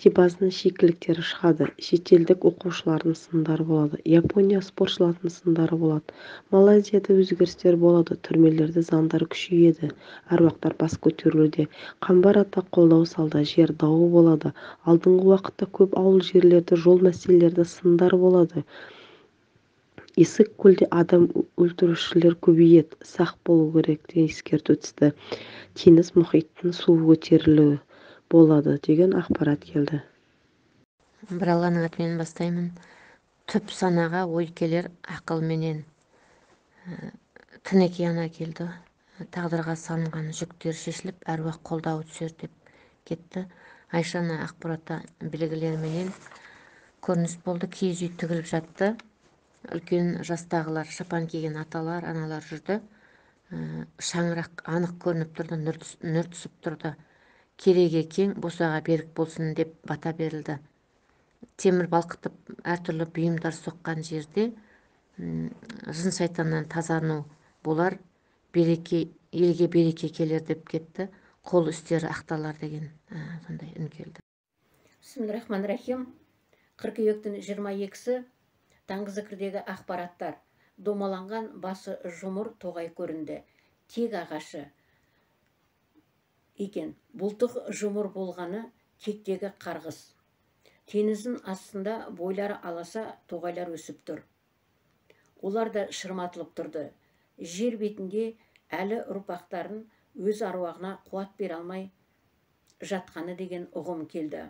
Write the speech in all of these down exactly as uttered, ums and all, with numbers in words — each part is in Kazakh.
нефтебазының шикіліктері шығады, шетелдік оқушылардың сындары болады, Япония спортшыларының сындары болады, Малайзияда өзгерістер болады, түрмелерде заңдар күшейеді, әруақтар бас көтерілуде, Қамбар ата қолдау салды, жер дауы болады, алдыңғы уақытта көп ауыл жерлерде жол мәселелерді сындар болады. Есік көлде адам өлтірушілер көбейеді, сақ болу керек деген ескерту түсті. Теңіз мұхиттың суы көтерілуі болады деген ақпарат келді. Бір Алланың атымен бастаймын. Түп санаға ой келер ақылменен. Тінеке ана келді. Тағдырға салынған жүктер шешіліп, әруақ қолдауы түсер деп кетті. Айшаны ақпарата білгілерменен көрініс болды. Киіз үй тігіліп жатты. Үлкен жастағылар, шапан киген аталар, аналар жүрді. Шаңырақ анық көрініп тұрды, нүр түсіп тұрды. Кереге кең, босаға берік болсын деп бата берілді. Темір балқытып, әртүрлі бұйымдар соққан жерде жын сайтаннан тазану болар, береке, елге береке келер деп кетті. Қол істері ақталар деген сондай үн келді. Бисмиллахиррахманиррахим. Қыркүйектің жиырма екісі Таңғызыкірдегі ақпараттар. Домаланған басы жұмыр тоғай көрінді. Тек ағашы екен. Бұлтық жұмыр болғаны тектегі қарғыс. Теңіздің астында бойлары аласа тоғайлар өсіп тұр. Олар да шырматылып тұрды. Жер бетінде әлі ұрпақтарын өз аруағына қуат бере алмай жатқаны деген ұғым келді.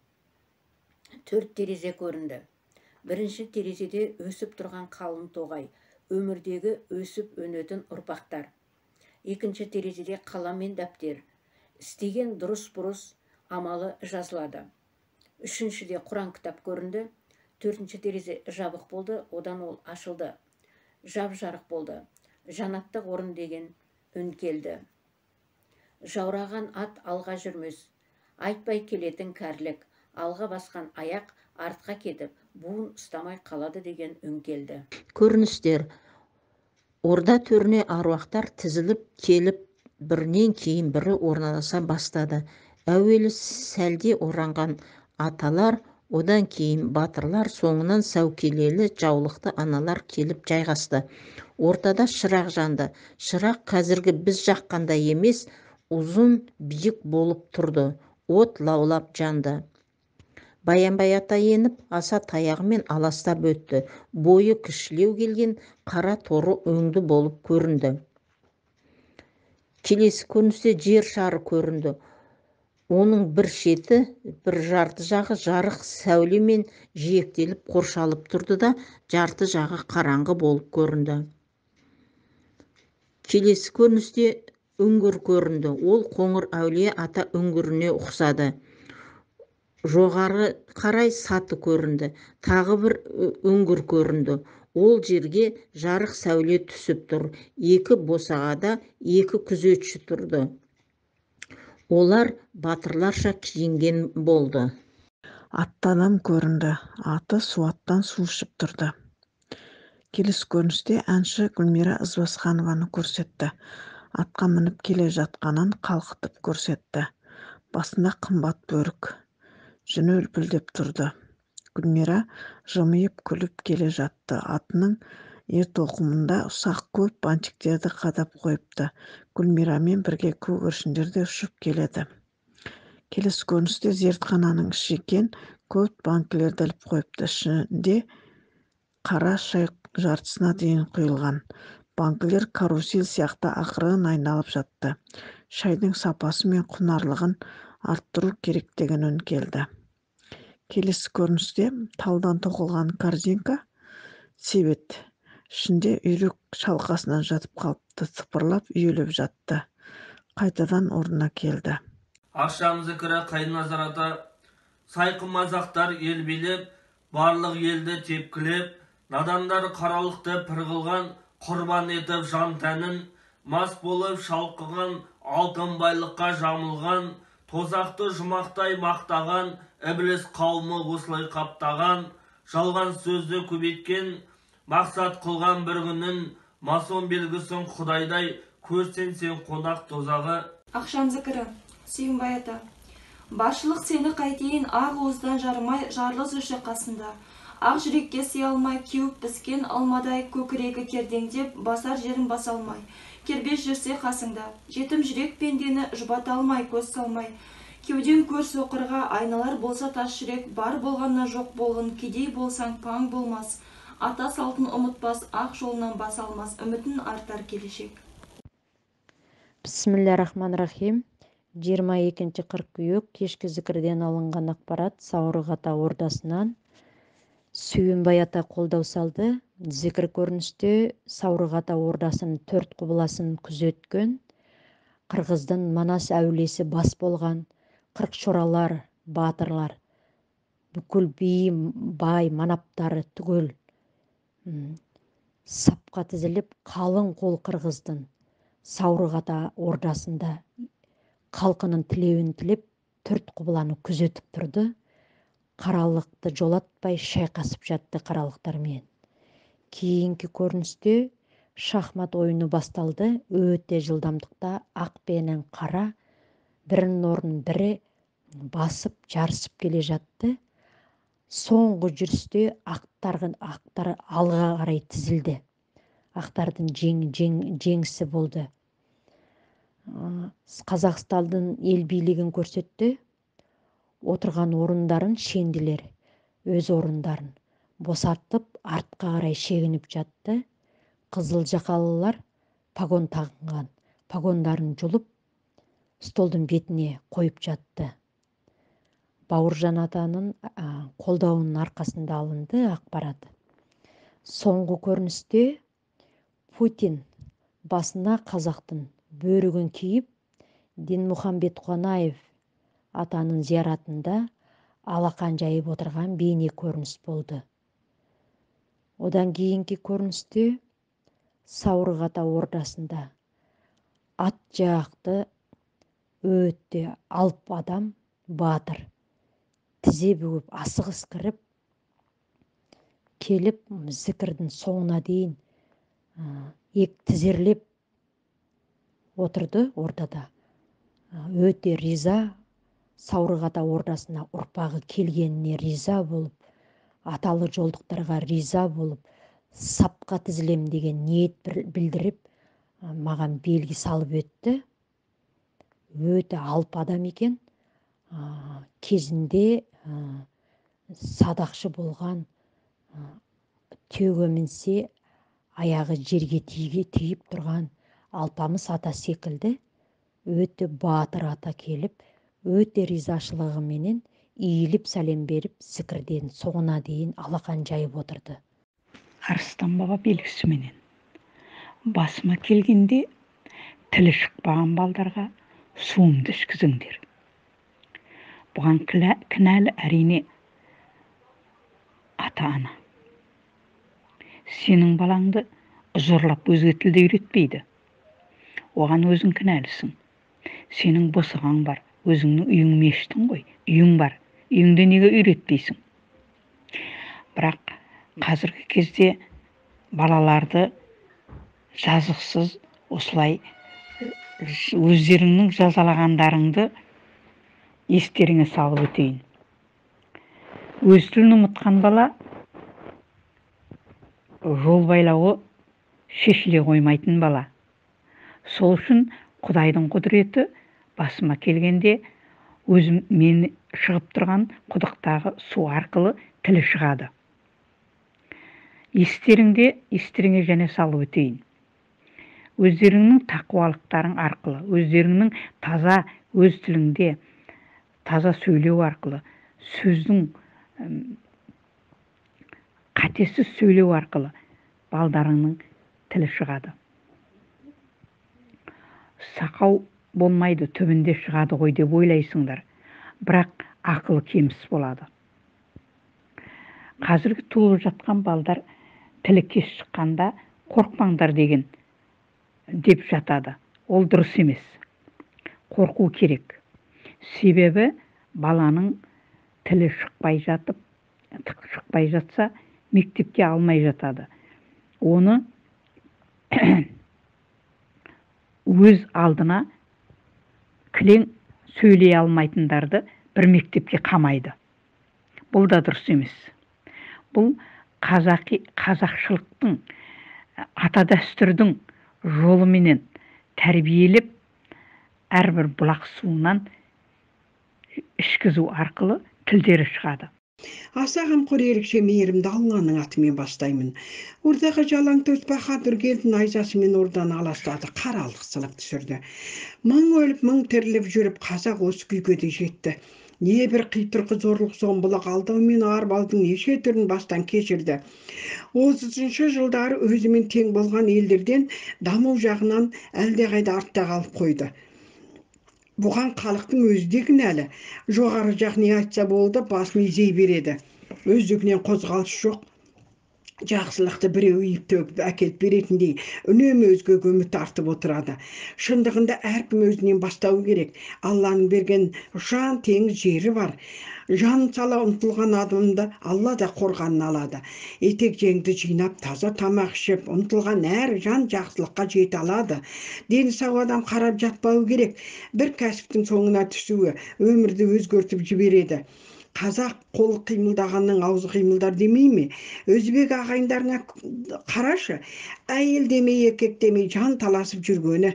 Төрт терезе көрінді. Бірінші терезеде өсіп тұрған қалың тоғай, өмірдегі өсіп өнетін ұрпақтар. Екінші терезеде қалам мен дәптер, істеген дұрыс-бұрыс амалы жазылады. Үшіншіде Құран кітап көрінді. Төртінші терезе жабық болды, одан ол ашылды. Жап-жарық болды. Жанаттық орын деген үн келді. Жаураған ат алға жүрмес, айтпай келетін кәрілік, алға басқан аяқ артқа кетіп, буын ұстамай қалады деген үн келді. Көріністер. Орда төріне аруақтар тізіліп келіп, бірінен кейін бірі орналаса бастады. Әуелі сәлде оранған аталар, одан кейін батырлар, соңынан сәукелелі жаулықты аналар келіп жайғасты. Ортада шырақ жанды. Шырақ қазіргі біз жаққанда емес, ұзын биік болып тұрды. От лаулап жанды. Баянбай ата еніп, аса таяғымен аластап өтті. Бойы кішілеу келген қара торы өңді болып көрінді. Келесі көріністе жер шары көрінді. Оның бір шеті, бір жарты жағы жарық сәулемен жиектеліп қоршалып тұрды да, жарты жағы қараңғы болып көрінді. Келесі көріністе үңгір көрінді. Ол Қоңыр әулие ата үңгіріне ұқсады. Жоғары қарай саты көрінді. Тағы бір үңгір көрінді. Ол жерге жарық сәуле түсіп тұр. Екі босағада екі күзетші тұрды. Олар батырларша киінген болды. Аттан көрінді. Аты суаттан су ішіп тұрды. Келесі көріністе әнші Гүлмира Ізбасханованы көрсетті. Атқа мініп келе жатқанын қалқытып көрсетті. Басында қымбат бөрік. Жүні үлпілдеп тұрды. Гүлмира жымиып күліп келе жатты. Атының ер-тоқымында ұсақ көп банчиктерді қадап қойыпты. Гүлмирамен бірге көгершіндер де ұшып келеді. Келесі көріністе зертхананың іші екен, көп банкілерді іліп қойыпты. Ішінде қара шай жартысына дейін құйылған. Банкілер карусель сияқты ақырын айналып жатты. Шайдың сапасы мен құнарлығын арттыру керек деген үн келді. Келесі көріністе талдан тоқылған корзинка себет. Ішінде үйрек шалқасынан жатып қалыпты, сыпырлап үйеліп жатты. Қайтадан орнына келді. Ақшам зікірі Қайназар ата, сайқы мазақтар ел билеп, барлық елді тепкілеп, надандар қаралықты пірғылған, құрбан етіп жан тәнін, мас болып шалқыған, алтын байлыққа жамылған, тозақты жұмақтай мақтаған, ібліс қауымы осылай қаптаған, жалған сөзді көбейткен, мақсат қылған бір күнін, масон белгісін құдайдай, көрсен сен қонақ тозағы. Ақшам зікірі, Сүйінбай ата. Баршылық сені қайтейін, ақ уыздан жармай, жарлы жүрші қасында. Ақ жүрекке сый алмай, кеуіп піскен алмадай, көкірегі кердеңдеп, басар жерін баса алмай. Кербез жүрсе қасыңда, жетім жүрек пендені жұбата алмай, көз салмай. Кеуден көр соқырға айналар болса тас жүрек, бар болғанна жоқ болғын, кедей болсаң паң болмас. Ата салтын ұмытпас, ақ жолынан бас алмас, үмітін артар келешек. Бисмиллахиррахманиррахим. жиырма екінші қыркүйек кешкі зікірден алынған ақпарат Саурық ата ордасынан. Сүйінбай ата қолдау салды. Зікір көріністе Саурық ата ордасының төрт құбыласын күзеткен, Қырғыздың Манас әулесі бас болған қырық шоралар, батырлар, бүкіл би, бай, манаптары түгел сапқа тізіліп, қалың қол Қырғыздың Саурық ата ордасында қалқының тілеуін тілеп, төрт құбыланы күзетіп тұрды. Қаралықты жолатпай шайқасып жатты қаралықтармен. Кейінгі көріністе шахмат ойыны басталды. Өте жылдамдықта ақ пенен қара бірінің орнын бірі басып, жарысып келе жатты. Соңғы жүрісте ақтардың ақтары алға қарай тізілді. Ақтардың жең, жең, жеңісі болды. Қазақстанның ел билігін көрсетті. Отырған орындарын шенділер өз орындарын босатып, артқа қарай шегініп жатты. Қызыл жақалылар пагон тағынған, пагондарын жұлып, столдың бетіне қойып жатты. Бауыржан атаның қолдауының арқасында алынды ақпарат. Соңғы көріністе Путин басына қазақтың бөрігін киіп, Дінмұхамбет Қонаев атаның зияратында алақан жайып отырған бейне көрініс болды. Одан кейінгі көріністе Саурық ата ордасында ат жақты өте алып адам, батыр, тізе бүгіп, асығыс кіріп, келіп, зікірдің соңына дейін ек тізерлеп отырды ордада. Өте риза, Саурық ата ордасына ұрпағы келгеніне риза болып, аталы жолдықтарға риза болып, сапқа тізілем деген ниет білдіріп, маған белгі салып өтті. Өте алып адам екен. Кезінде садақшы болған, түйеге мінсе аяғы жерге тиіп тұрған Алпамыс ата секілді. Өте батыр ата келіп, өте ризашылығыменен иіліп сәлем беріп, зікірден соңына дейін алақан жайып отырды. Арыстан баба белгісіменен басыма келгенде тілі шықпаған балдарға суымды ішкізіңдер. Бұған кінәлі әрине ата-ана. Сенің балаңды ұзырлап өзге тілді үйретпейді. Оған өзің кінәлісің. Сенің босаған бар, өзіңнің үйің мешіттің ғой, үйің бар, үйіңде неге үйретпейсің? Бірақ қазіргі кезде балаларды жазықсыз осылай өздеріңнің жазалағандарыңды естеріңе салып өтейін. Өз тілін ұмытқан бала жол байлауы шешіле қоймайтын бала. Сол үшін Құдайдың құдіреті басыма келгенде өзім мен шығып тұрған құдықтағы су арқылы тілі шығады. Естеріңде, естеріңе және салып өтейін. Өздеріңнің тақуалықтарың арқылы, өздеріңнің таза өз тіліңде, таза сөйлеу арқылы, сөздің қатесіз сөйлеу арқылы балдарыңның тілі шығады. Сақау болмайды, түбінде шығады ғой деп ойлайсыңдар, бірақ ақылы кеміс болады. Қазіргі туылып жатқан балдар тілі кеш шыққанда қорқпаңдар деген деп жатады. Ол дұрыс емес. Қорқу керек. Себебі баланың тілі шықпай жатып, шықпай жатса, мектепке алмай жатады. Оны өз алдына кілең сөйлей алмайтындарды бір мектепке қамайды. Бұл да дұрыс емес. Бұл қазақи қазақшылықтың, ата дәстүрдің жолыменен тәрбиелеп, әрбір бұлақ суынан ішкізу арқылы тілдері шығады. Аса қамқор ерекше мейірімді Алланың атымен бастаймын. Ордағы жалаңтөс Баһадүр келді найзасымен ордан аластады, қаралық сылып түсірді. Мың өліп, мың тіріліп жүріп, қазақ осы күйге де жетті. Не бір қитұрқы зорлық зомбылық алдаумен арбаудың неше түрін бастан кешірді. отызыншы жылдары өзімен тең болған елдерден даму жағынан әлдеқайда артта қалып қойды. Бұған халықтың өзі де кінәлі. Жоғары жақ не айтса болды, басын изей береді. Өздігінен қозғалыс жоқ. Жақсылықты біреу үйіп төгіп әкеліп беретіндей үнемі өзгеге үміт артып отырады. Шындығында әркім өзінен бастау керек. Алланың берген жан теңіз жері бар. Жан сала ұмтылған адамды Алла да қорғанын алады. Етек жеңді жинап, таза тамақ ішіп, ұмтылған әр жан жақсылыққа жете алады. Дені сау адам қарап жатпау керек. Бір кәсіптің соңына түсуі өмірді өзгертіп жібереді. Қазақ қол қимылдағанның аузы қимылдар демей ме? Өзбек ағайындарына қарашы, әйел демей, еркек демей жан таласып жүргені.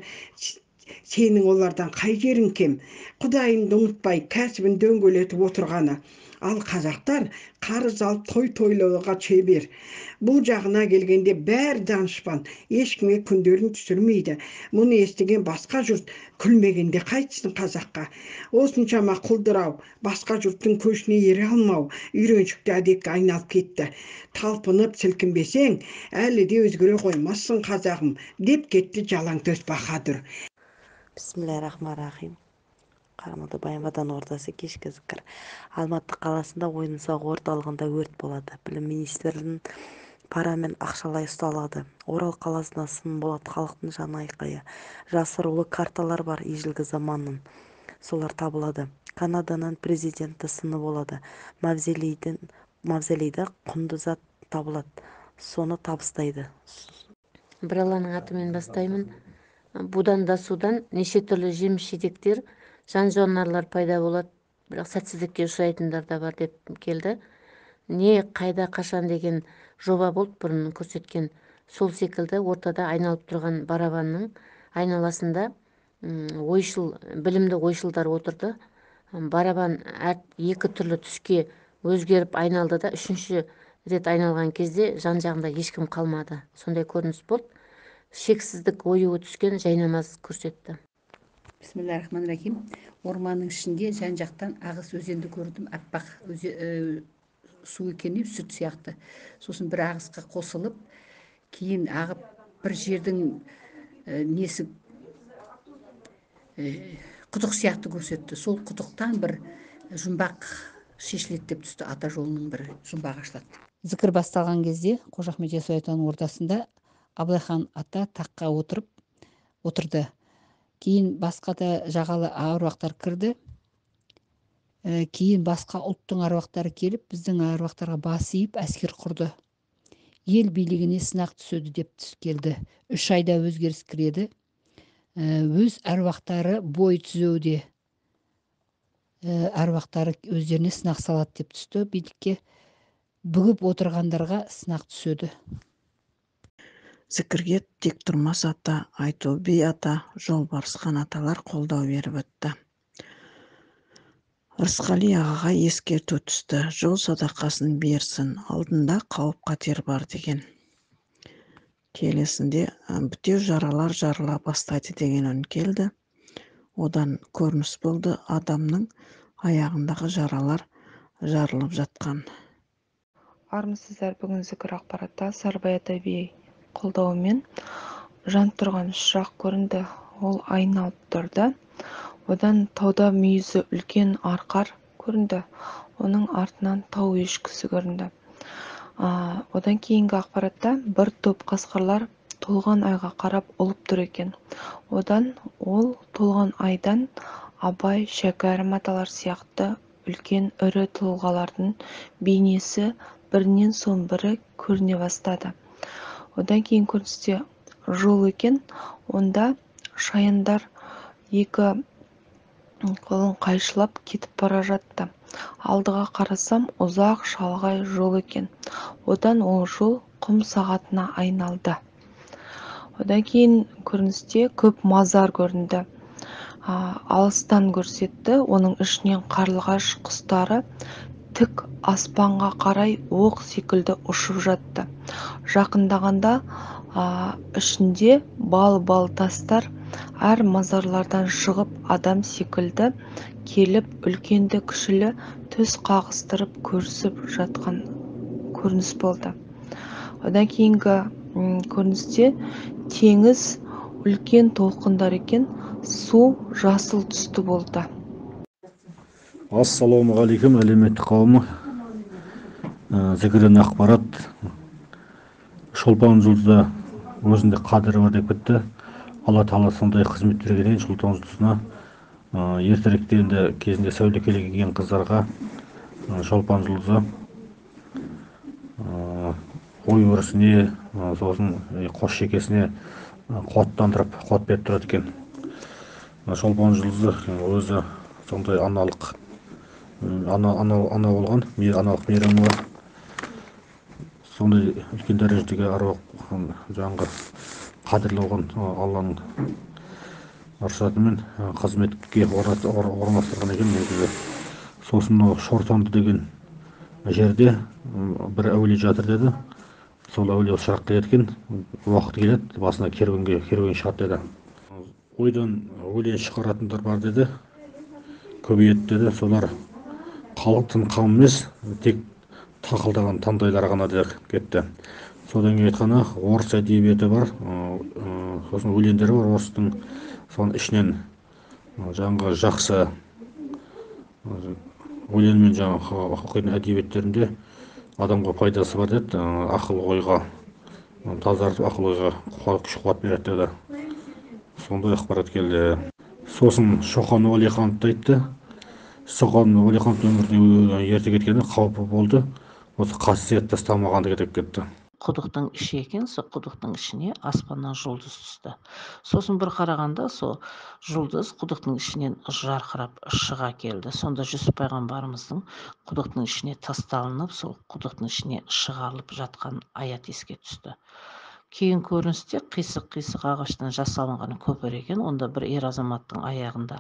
Сенің олардан қай жерің кем? Құдайыңды ұмытпай, кәсібін дөңгелетіп отырғаны. Ал қазақтар қарыз алып той тойлауға шебер. Бұл жағына келгенде бәрі данышпан, ешкімге күндерін түсірмейді. Мұны естіген басқа жұрт күлмегенде қайтсын қазаққа. Осыншама құлдырау, басқа жұрттың көшіне ере алмау, үйреншікті әдетке айналып кетті. Талпынып сілкінбесең, әлі де өзгере қоймассың қазағым, деп кетті жалаңтөс Баһадүр. Бисмиллахиррахманиррахим. Қарамады Байымадан ордасы кешкі зікір. Алматы қаласында ойын-сауық орталығында өрт болады. Білім министрінің парамен ақшалай ұсталады. Орал қаласында сын болады, халықтың жаны айқайы. Жасырулы карталар бар ежелгі заманның. Солар табылады. Канаданың президенті сыны болады. Мавзолейден мавзолейде құнды зат табылады. Соны табыстайды. Бір Алланың атымен бастаймын. Будан да судан неше түрлі жеміс-жидектер, жан-жануарлар пайда болады, бірақ сәтсіздікке ұшырайтындар да бар деп келді. Не қайда қашан деген жоба болды бұрын көрсеткен. Сол секілді ортада айналып тұрған барабанның айналасында ойшыл, білімді ойшылдар отырды. Барабан екі түрлі түске өзгеріп айналды да, үшінші рет айналған кезде жан-жағында ешкім қалмады. Сондай көрініс болды. Шексіздік ойуы түскен жайнамаз көрсетті. Бисмиллахиррахманиррахим. Орманның ішінде жан-жақтан ағыс өзенді көрдім. Аппақ су екені сүт сияқты. Сосын бір ағысқа қосылып, кейін ағып бір жердің несі құдық сияқты көрсетті. Сол құдықтан бір жұмбақ шешіледі деп түсті. Ата жолының бір жұмбақ ашылады. Зікір басталған кезде Қожа Ахмет Яссауи Атаның ордасында Абылайхан ата таққа отырып отырды. Кейін басқа да жағалы аруақтар кірді. Кейін басқа ұлттың аруақтары келіп, біздің аруақтарға бас иіп әскер құрды. Ел билігіне сынақ түседі деп келді. Үш айда өзгеріс кіреді. Өз аруақтары бой түзеуде. Аруақтары өздеріне сынақ салады деп түсті. Билікке бүгіп отырғандарға сынақ түседі. Зікірге тек тұрмас ата, Айтол би ата, Жолбарысқан аталар қолдау беріп өтті. Рысқали ағаға ескерту түсті. Жол садақасын берсін, алдында қауіп қатер бар деген. Келесінде бітеу жаралар жарыла бастайды деген үн келді. Одан көрініс болды, адамның аяғындағы жаралар жарылып жатқан. Армысыздар, бүгін зікір ақпаратта Сарбая Таби қолдауымен жан тұрған шырақ көрінді. Ол айналып тұрды. Одан тауда мүйізі үлкен арқар көрінді. Оның артынан тау ешкісі көрінді. Одан кейінгі ақпаратта бір топ қасқырлар толған айға қарап ұлып тұр екен. Одан ол толған айдан Абай, Шәкәрім аталар сияқты үлкен ірі тұлғалардың бейнесі бірінен соң бірі көріне бастады. Одан кейін көріністе жол екен, онда шаяндар екі қолын қайшылап кетіп бара жатты. Алдыға қарасам, ұзақ шалғай жол екен. Одан ол жол құм сағатына айналды. Одан кейін көріністе көп мазар көрінді. А, алыстан көрсетті, оның ішінен қарлығаш құстары тік аспанға қарай оқ секілді ұшып жатты. Жақындағанда а, ішінде бал-бал тастар әр мазарлардан шығып адам секілді келіп үлкенді кішілі төс қағыстырып көрісіп жатқан көрініс болды. Одан кейінгі м, көріністе теңіз үлкен толқындар екен, су жасыл түсті болды. Ассалаумағалейкум, әлеуметтік қауымы. Зікірен ақпарат Шолпан жұлдызда өзінде қадірі бар деп кетті. Алла Тағала сондай қызмет берген Шолпан жұлдызына. Ертеректе енді кезінде сәуле-келе келген қыздарға Шолпан жұлдызы ой өрісіне, сосын қос шекесіне қуаттандырып, қуат беріп тұрады екен. Шолпан жұлдызы өзі сондай аналық ана ана ана болған, аналық мейрамы бар. Сондай үлкен дәрежедегі аруақ жаңағы қадірлі болған Алланың рұқсатымен қызметке орналастырған екен негізі. Сосын Шортанды деген жерде бір әулие жатыр деді. Сол әулие шырақ келеді екен, уақыт келеді, басына керуенге керуен шығады деді. Ойдан өлең шығаратындар бар деді, көбейеді деді. Солар халықтың қамы емес, тек тақылдаған таңдайлар ғана деп кетті. Содан кейін айтқаны орыс әдебиеті бар, сосын өлеңдері бар орыстың, соның ішінен жаңағы жақсы өлең мен жаңағы оқитын әдебиеттерінде адамға пайдасы бар деді, ақыл ойға тазартып, ақыл ойға күш қуат береді деді. Сондай ақпарат келді. Сосын Шоқан Уәлихановты айтты. Шоқан Уәлиханов өміріне ерте кеткені қаупі болды. Осы қасиет тастамағанды кетіп кетті. Құдықтың іші екен, сол құдықтың ішіне аспаннан жұлдыз түсті. Сосын бір қарағанда сол жұлдыз құдықтың ішінен жарқырап шыға келді. Сонда Жүсіп пайғамбарымыздың құдықтың ішіне тасталынып, сол құдықтың ішіне шығарылып жатқан аят еске түсті. Кейін көріністе қисық-қисық ағаштан жасалынған көпір екен. Онда бір ер азаматтың аяғында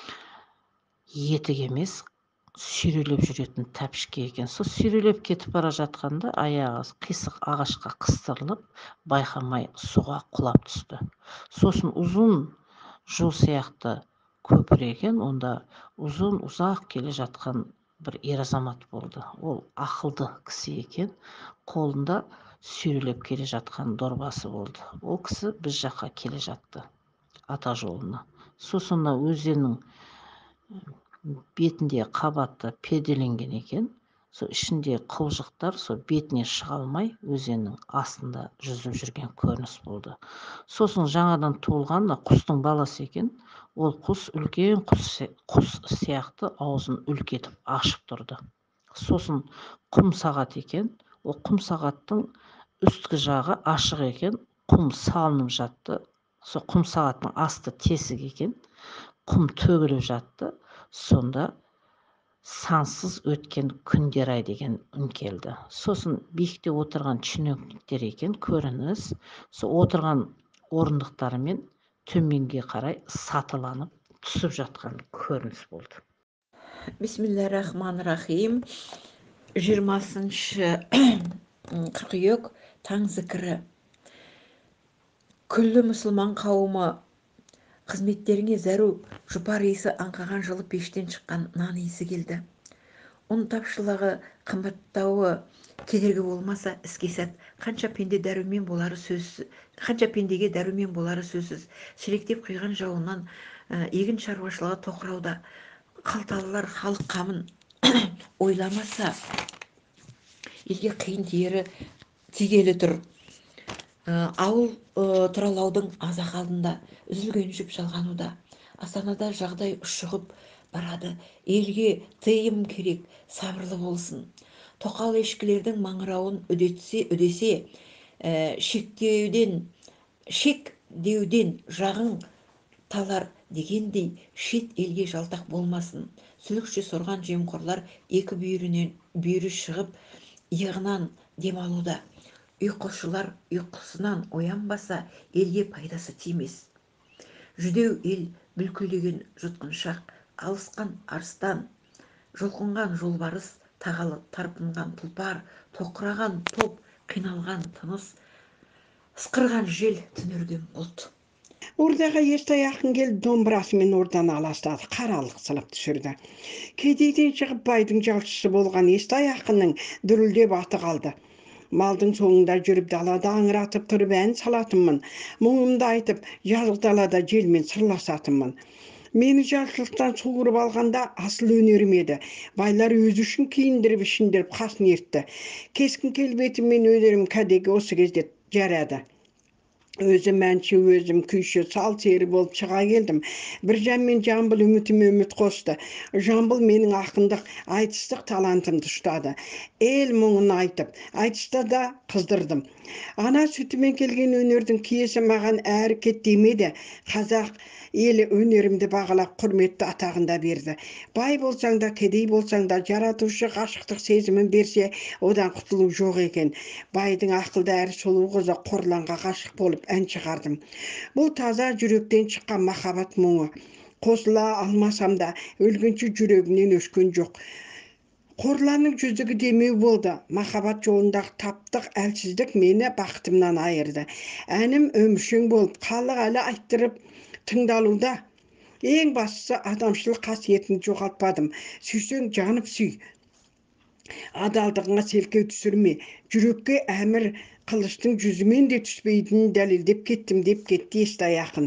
етік емес, сүйрелеп жүретін тәпішке екен. Сол сүйрелеп кетіп бара жатқанда аяғы қисық ағашқа қыстырылып, байқамай суға құлап түсті. Сосын ұзын жол сияқты көпір екен. Онда ұзын ұзақ келе жатқан бір ер азамат болды. Ол ақылды кісі екен. Қолында сүйрелеп келе жатқан дорбасы болды. Ол кісі біз жаққа келе жатты, ата жолына. Сосын өзеннің бетінде қабатты перделенген екен. Сол ішінде қылжықтар сол бетіне шыға алмай өзеннің астында жүзіп жүрген көрініс болды. Сосын жаңадан туылған құстың баласы екен. Ол құс үлкен құс сияқты аузын үлкетіп ашып тұрды. Сосын құм сағат екен. Ол құм сағаттың үсткі жағы ашық екен, құм салынып жатты. Сол құм сағаттың асты тесік екен, құм төгіліп жатты. Сонда сансыз өткен күндер ай деген үн келді. Сосын биікте отырған чиновниктер екен, көрініс. Сол отырған орындықтарымен төменге қарай сатыланып түсіп жатқан көрініс болды. Бисмиллахир-рахманир-рахим. жиырмасыншы қыркүйек таң зікірі. Күллі мұсылман қауымы, қызметтеріңе зәру жұпар иісі аңқыған жылы пештен шыққан нан иісі келді. Ұн тапшылығы, қымбаттауы кедергі болмаса іске сәт, қанша пенде дәрумен болары сөзсіз, қанша пендеге дәрумен болары сөзсіз. Шелектеп құйған жауыннан егін шаруашылығы тоқырауда. Қалталылар халық қамын ойламаса елге қиын тиері тигелі тұр. Ауыл тұралаудың азақ алдында үзілген жіп жалғануда. Астанада жағдай ұшығып барады. Елге тыйым керек, сабырлы болсын. Тоқал ешкілердің маңырауын үдетсе, үдесе, шектеуден, шек деуден жағың аталар дегендей шет елге жалтақ болмасын. Сүлікші сорған жемқорлар екі бүйірінен бүйірі шығып, иығынан демалуда. Ұйқышылар ұйқысынан оянбаса, елге пайдасы тимес. Жүдеу ел бүлкілдеген жұтқыншақ, алысқан арыстан, жұлқынған жолбарыс, тағалы тарпынған тұлпар, тоқыраған топ, қиналған тыныс, ысқырған жел, түнерген бұлт. Ордаға Естай ақын келіп домбырасымен ордан аластады, қаралық сылып түсірді. Кедейден шығып байдың жалшысы болған Естай ақынның дүрілдеп аты қалды. Малдың соңында жүріп далада аңыратып тұрып ән салатынмын. Мұңымды айтып, жазық далада желмен сырласатынмын. Мені жалшылықтан суырып алғанда асыл өнерім еді. Байлар өзі үшін киіндіріп, ішіндіріп қасын ертті. Кескін келбетімен өнерім кәдеге осы кезде жарады. Өзім әнші, өзім күйші, сал сері болып шыға келдім. Біржан мен Жамбыл үмітіме үміт қосты. Жамбыл менің ақындық, айтыстық талантымды ұштады. Ел мұңын айтып, айтыста да қыздырдым. Ана сүтімен келген өнердің киесі маған әрі кет демеді. Қазақ елі өнерімді бағалап құрметті атағында берді. Бай болсаң да, кедей болсаң да, жаратушы ғашықтық сезімін берсе, одан құтылу жоқ екен. Байдың ақылды әрі сұлу қызы Қорланға ғашық болып ән шығардым. Бұл таза жүректен шыққан махаббат мұңы. Қосыла алмасам да, өлгенше жүрегімнен өшкен жоқ. Қорланның жүзігі демеу болды. Махаббат жолындағы таптық әлсіздік мені бақытымнан айырды. Әнім өміршең болып, халық әлі айттырып тыңдалуда. Ең бастысы адамшылық қасиетін жоғалтпадым. Сүйсең жанып сүй. Адалдығыңа селкеу түсірме. Жүрекке әмір қылыштың жүзімен де түспейтінін дәлелдеп кеттім деп кетті Естай ақын.